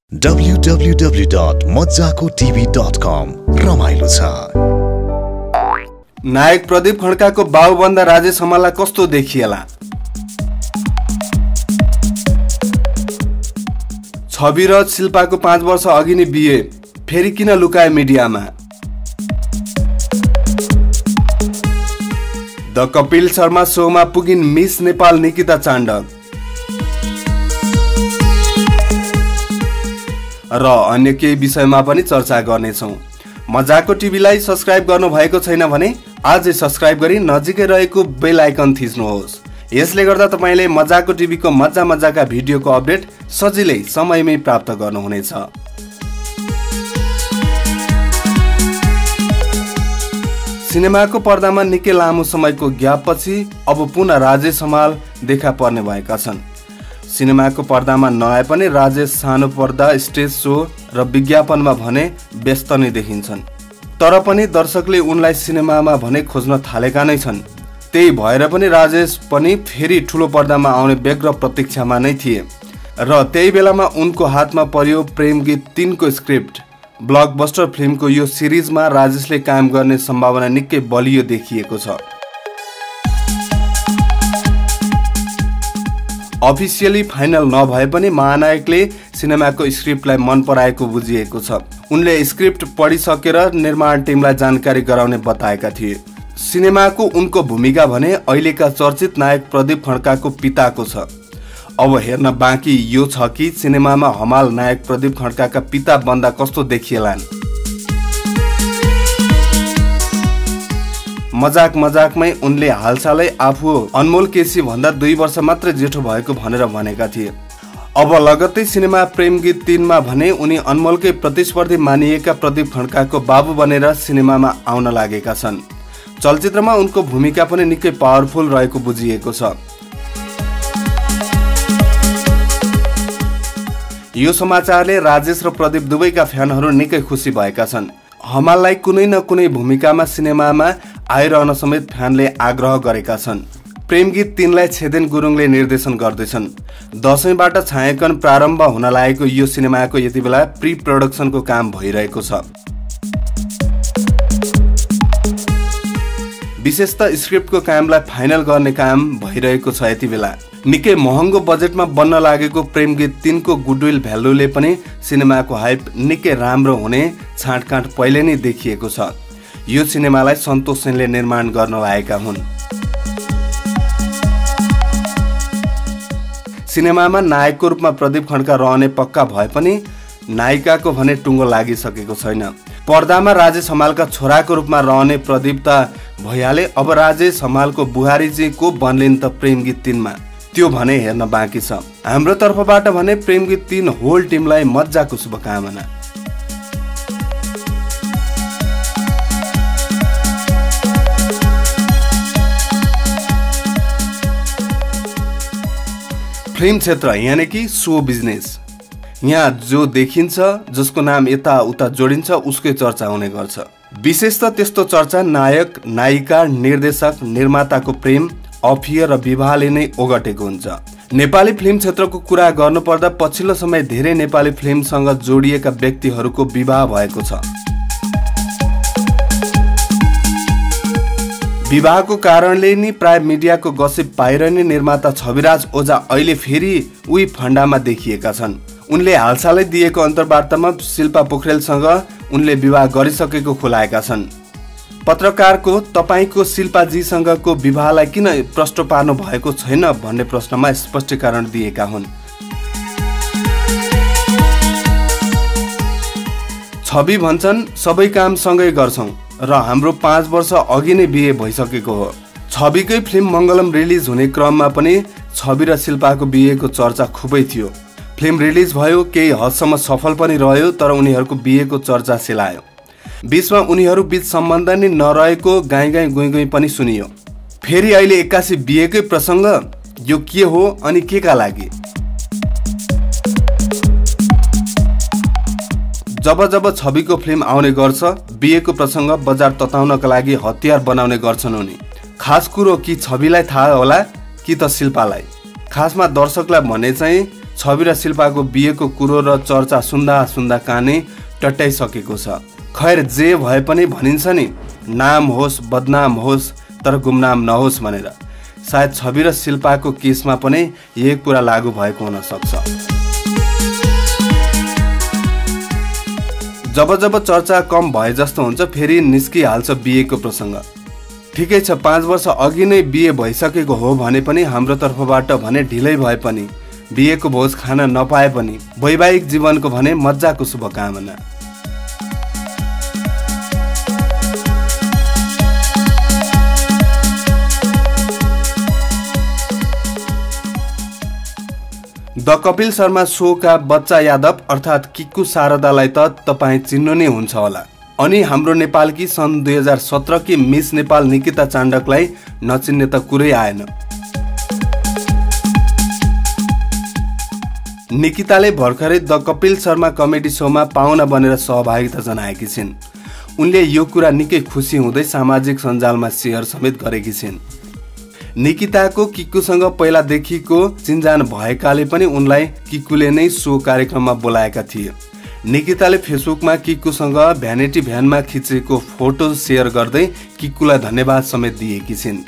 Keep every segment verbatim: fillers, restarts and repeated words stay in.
W W W dot मज्जाको TV dot com रमाइलो छ। नायक प्रदीप खड्काको बाबुभन्दा राजेश हमाललाई कस्तो देखिएला? छवि र शिल्पाको पाँच वर्ष अघि नै बिहे, फेरि किन लुकाए मिडियामा? द कपिल शर्मा शोमा पुगिन् मिस नेपाल निकिता चाण्डक र अन्य केही विषयमा पनि चर्चा गर्नेछौँ। मज्जाको टिभीलाई सब्स्क्राइब गर्नु भएको छैन भने आजै सब्स्क्राइब गरी नजिकै रहेको बेल आइकन थिच्नुहोस्। यसले गर्दा तपाईले मज्जाको टिभीको मज्जा मज्जाका भिडियोको अपडेट सजिलै समयमै प्राप्त गर्नुहुनेछ। सिनेमाको पर्दामा निकै लामो समयको ग्यापपछि अब पुनः राजेश हमाल देखा पर्ने भएका छन्। सिनेमाको पर्दामा नआए पनि राजेश सानो पर्दा, स्टेज सो र विज्ञापनमा भने व्यस्त नै देखिन्छन्। तर पनि दर्शकले उनलाई सिनेमामा भने खोज्न थालेका नै छन्। त्यही भएर पनि राजेश पनि फेरि ठुलो पर्दामा आउने व्यग्र प्रतीक्षामा नै थिए र त्यही बेलामा उनको हातमा पर्यो प्रेम गीत तीन को स्क्रिप्ट। ब्लकबस्टर फिल्मको यो सिरिजमा राजेशले काम गर्ने सम्भावना निकै बलियो देखिएको छ। अफिसियली फाइनल नभए पनि महानायकले सिनेमाको स्क्रिप्टलाई मन पराएको बुझिएको छ। उनले स्क्रिप्ट पढिसकेर निर्माण टिमलाई जानकारी गराउने बताएका थिए। सिनेमाको उनको भूमिका भने अहिलेका चर्चित नायक प्रदीप खड्काको पिताको छ। अब हेर्न बाँकी यो छ कि सिनेमामा हमाल नायक प्रदीप खड्काका पिता बन्दा कस्तो देखिएलान्। मजाक मजाकमै उनले हालसालै आफू अनमोल केसी भन्दा दुई वर्ष मात्र जेठो भएको भनेर भनेका थिए। अब लगत्तै सिनेमा प्रेम गीत तीनमा भने उनी अनमोलकै प्रतिस्पर्धी मानिएका प्रदीप खड्काको बाबु बनेर सिनेमामा आउन लागेका छन्। चलचित्रमा उनको भूमिका पनि निकै पावरफुल रहेको बुझिएको छ। यो समाचारले राजेश र प्रदीप दुवैका फ्यानहरू निकै खुसी भएका छन्। हमाललाई कुनै न कुनै भूमिकामा सिनेमामा आइरहन समेत फ्यानले आग्रह गरेका छन्। प्रेम गीत तीनलाई छेदेन गुरुङले निर्देशन गर्दैछन्। दशैंबाट छायाङ्कन प्रारम्भ हुन लागेको यो सिनेमाको यति बेला प्री प्रोडक्सनको काम भइरहेको छ। विशेष त स्क्रिप्टको कामलाई फाइनल गर्ने काम भइरहेको छ। यति बेला निकै महँगो बजेटमा बन्न लागेको प्रेम गीत तीनको गुडविल भ्यालुले पनि सिनेमाको हाइप निकै राम्रो हुने छाँटकाँट पहिले नै देखिएको छ। यो सिनेमालाई सन्तोष सेनले निर्माण गर्न लागेका हुन्। सिनेमामा नायकको रूपमा प्रदीप खड्का रहने पक्का भए पनि नायिकाको भने टुङ्गो लागिसकेको छैन। पर्दामा राजेश हमालका छोराको रूपमा रहने प्रदीप त भइहाले, अब राजेश हमालको बुहारी चाहिँ को बन्लिन् त प्रेम गीत तीनमा, त्यो भने हेर्न बाँकी छ। हाम्रो तर्फबाट भने प्रेम गीत तीन होल टिमलाई मज्जाको शुभकामना। फिल्म क्षेत्र यानी कि सो बिजनेस, यहाँ जो देखिन्छ, जसको नाम यता उता जोडिन्छ उसकै चर्चा हुने गर्छ। विशेष त त्यस्तो चर्चा नायक, नायिका, निर्देशक, निर्माताको प्रेम, अफियर र विवाहले नै ओगटेको हुन्छ। नेपाली फिल्म क्षेत्रको कुरा गर्नुपर्दा पछिल्लो समय धेरै नेपाली फिल्मसँग जोडिएका व्यक्तिहरूको विवाह भएको छ। विवाहको कारणले नि प्राय मिडियाको गसिप पाइरहने निर्माता छविराज ओझा अहिले फेरि उही फन्डामा देखिएका छन्। उनले हालसालै दिएको अन्तर्वार्तामा शिल्पा पोखरेलसँग उनले विवाह गरिसकेको खुलाएका छन्। पत्रकारको तपाईको शिल्पाजीसँगको विवाहलाई किन प्रश्न पार्नु भएको छैन भन्ने प्रश्नमा स्पष्टीकरण दिएका हुन्। छवि भन्छन् सबै काम सँगै गर्छौं र हाम्रो पाँच वर्ष अघि नै बिहे भइसकेको हो। छविकै फिल्म मङ्गलम रिलिज हुने क्रममा पनि छवि र शिल्पाको बिहेको चर्चा खुबै थियो। फिल्म रिलिज भयो, केही हदसम्म सफल पनि रह्यो, तर उनीहरूको बिहेको चर्चा सेलायो। बीचमा उनीहरू बीच सम्बन्ध नै नरहेको गाई गाई गुई गुई पनि सुनियो। फेरि अहिले एक्कासी बिहेकै प्रसङ्ग, यो के हो अनि के का लागि? जब जब छविको फिल्म आउने गर्छ, बिहेको प्रसङ्ग बजार तताउनका लागि हतियार बनाउने गर्छन् उनी। खास कुरो कि छविलाई थाहा होला कि त शिल्पालाई। खासमा दर्शकलाई भने चाहिँ छवि र शिल्पाको बिहेको कुरो र चर्चा सुन्दा सुन्दा कानै टट्टाइसकेको छ। खैर जे भए पनि भनिन्छ नि, नाम होस् बदनाम होस् तर गुमनाम नहोस् भनेर। सायद छवि र शिल्पाको केसमा पनि यही कुरा लागू भएको हुन सक्छ। जब जब चर्चा कम भए जस्तो हुन्छ फेरि निस्किहाल्छ बिहेको प्रसङ्ग। ठिकै छ, पाँच वर्ष अघि नै बिहे भइसकेको हो भने पनि हाम्रो तर्फबाट भने ढिलै भए पनि बिहेको भोज खान नपाए पनि वैवाहिक जीवनको भने मजाको शुभकामना। द कपिल शर्मा शोका बच्चा यादव अर्थात् किक्कु शारदालाई त तपाईँ चिन्नु नै हुन्छ होला। अनि हाम्रो नेपालकी सन् दुई हजार सत्र की मिस नेपाल निकिता चाण्डकलाई नचिन्ने त कुरै आएन। निकिताले भर्खरै द कपिल शर्मा कमेडी शोमा पाहुना बनेर सहभागिता जनाएकी छिन्। उनले यो कुरा निकै खुसी हुँदै सामाजिक सञ्जालमा सेयर समेत गरेकी छिन्। निकिताको किक्कुसँग पहिलादेखिको चिन्जान भएकाले पनि उनलाई किक्कुले नै सो कार्यक्रममा बोलाएका थिए। निकिताले फेसबुकमा किक्कुसँग भ्यानिटी भ्यानमा खिचेको फोटो सेयर गर्दै किक्कुलाई धन्यवाद समेत दिएकी छिन्।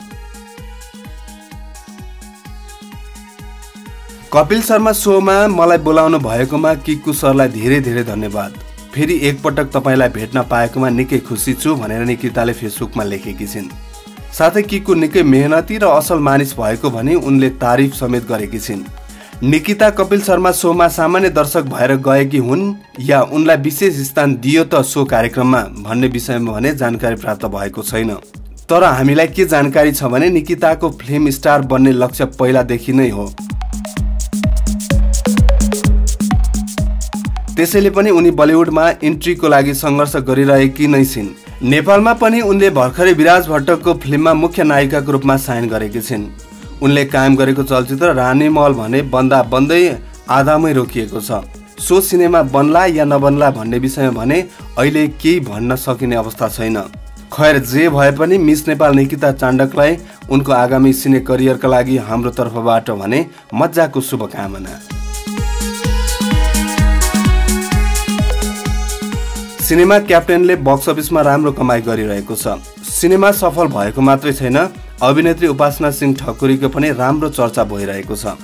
कपिल शर्मा शोमा मलाई बोलाउनु भएकोमा किक्कु सरलाई धेरै धेरै धन्यवाद। फेरि एकपटक तपाईँलाई भेट्न पाएकोमा निकै खुसी छु भनेर निकिताले फेसबुकमा लेखेकी छिन्। साथै किक्कु निकै मेहनती र असल मानिस भएको भनी उनले तारिफ समेत गरेकी छिन्। निकिता कपिल शर्मा शोमा सामान्य दर्शक भएर गएकी हुन् या उनलाई विशेष स्थान दियो त सो कार्यक्रममा भन्ने विषयमा भने जानकारी प्राप्त भएको छैन। तर हामीलाई के जानकारी छ भने निकिताको फिल्म स्टार बन्ने लक्ष्य पहिलादेखि नै हो। त्यसैले पनि उनी बलिउडमा इन्ट्रीको लागि सङ्घर्ष गरिरहेकी नै छिन्। नेपालमा पनि उनले भर्खरै विराज भट्टको फिल्ममा मुख्य नायिकाको रूपमा साइन गरेकी छिन्। उनले कायम गरेको चलचित्र रानी महल भने बन्दा बन्दै आधामै रोकिएको छ। सो सिनेमा बन्ला या नबन्ला भन्ने विषयमा भने अहिले केही भन्न सकिने अवस्था छैन। खैर जे भए पनि मिस नेपाल निकिता चाण्डकलाई उनको आगामी सिने करियरका लागि हाम्रो तर्फबाट भने मजाको शुभकामना। सिनेमा क्याप्टेनले बक्स अफिसमा राम्रो कमाई गरिरहेको छ। सिनेमा सफल भएको मात्रै छैन, अभिनेत्री उपासना सिंह ठकुरीको पनि राम्रो चर्चा भइरहेको छ।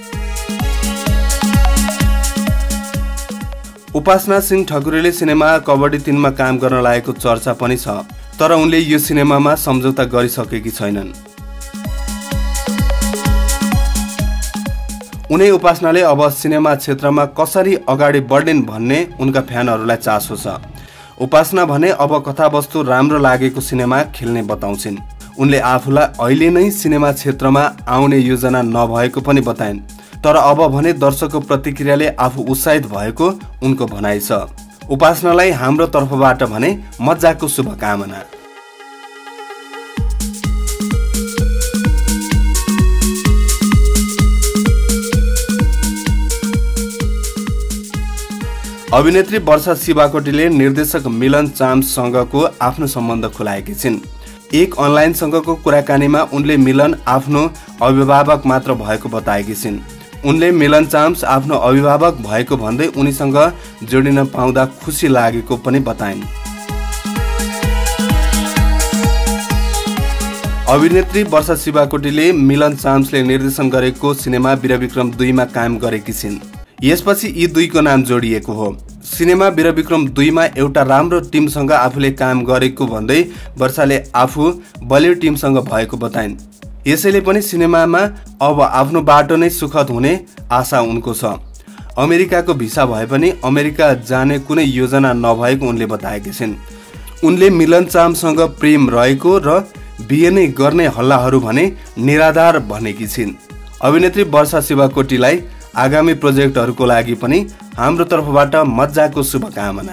उपासना सिंह ठकुरीले सिनेमा कबड्डी तीनमा काम गर्न लागेको चर्चा पनि छ, तर उनले यो सिनेमामा सम्झौता गरिसकेकी छैनन्। उनै उपासनाले अब सिनेमा क्षेत्रमा कसरी अगाडि बढ्ने भन्ने उनका फ्यानहरूलाई चासो छ। उपासना भने अब कथावस्तु राम्रो लागेको सिनेमा खेल्ने बताउँछिन्। उनले आफूलाई अहिले नै सिनेमा क्षेत्रमा आउने योजना नभएको पनि बताइन्, तर अब भने दर्शकको प्रतिक्रियाले आफू उत्साहित भएको उनको भनाइ छ। उपासनालाई हाम्रो तर्फबाट भने मजाको शुभकामना। अभिनेत्री वर्षा शिवाकोटीले निर्देशक मिलन चाम्ससँगको आफ्नो सम्बन्ध खुलाएकी छिन्। एक अनलाइनसँगको कुराकानीमा उनले मिलन आफ्नो अभिभावक मात्र भएको बताएकी छिन्। उनले मिलन चाम्स आफ्नो अभिभावक भएको भन्दै उनीसँग जोडिन पाउँदा खुसी लागेको पनि बताइन्। अभिनेत्री वर्षा शिवाकोटीले मिलन चाम्सले निर्देशन गरेको सिनेमा वीरविक्रम दुईमा काम गरेकी छिन्। यसपछि यी दुईको नाम जोडिएको हो। सिनेमा वीरविक्रम दुईमा एउटा राम्रो टिमसँग आफूले काम गरेको भन्दै वर्षाले आफू बलिउड टिमसँग भएको बताइन्। यसैले पनि सिनेमामा अब आफ्नो बाटो नै सुखद हुने आशा उनको छ। अमेरिकाको भिसा भए पनि अमेरिका जाने कुनै योजना नभएको उनले बताएकी छिन्। उनले मिलन चाम्ससँग प्रेम रहेको र बिहे नै गर्ने हल्लाहरू भने निराधार भनेकी छिन्। अभिनेत्री वर्षा शिवाकोटीलाई आगामी प्रोजेक्टहरूको लागि पनि हाम्रो तर्फबाट मजाको शुभकामना।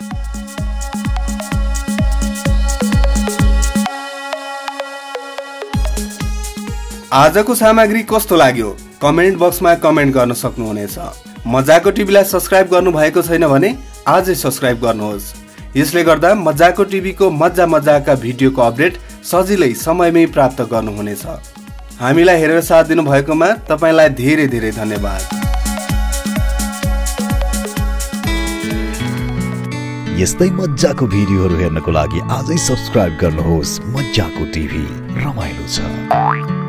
आजको सामग्री कस्तो लाग्यो कमेन्ट बक्समा कमेन्ट गर्न सक्नुहुनेछ। मजाको टिभीलाई सब्स्क्राइब गर्नु भएको छैन भने आजै सब्स्क्राइब गर्नुहोस्। यसले गर्दा मजाको टिभीको मजा मजाका भिडियोको अपडेट सजिलै समयमै प्राप्त गर्नुहुनेछ। हामीलाई हेरेर साथ दिनु भएकोमा तपाईलाई धेरै धेरै धन्यवाद। यस्तै मज्जाको भिडियोहरू हेर्नको लागि आजै सब्स्क्राइब गर्नुहोस् मज्जाको टिभी, रमाइलो छ।